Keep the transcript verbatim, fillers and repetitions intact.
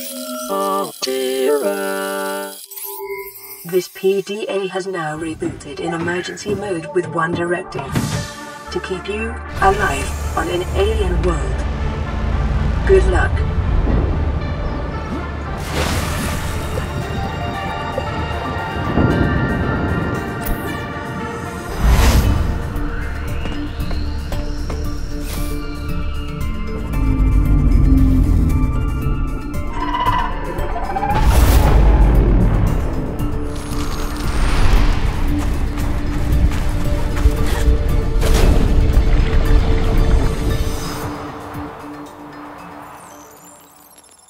Oh dear. This P D A has now rebooted in emergency mode with one directive. To keep you alive on an alien world. Good luck.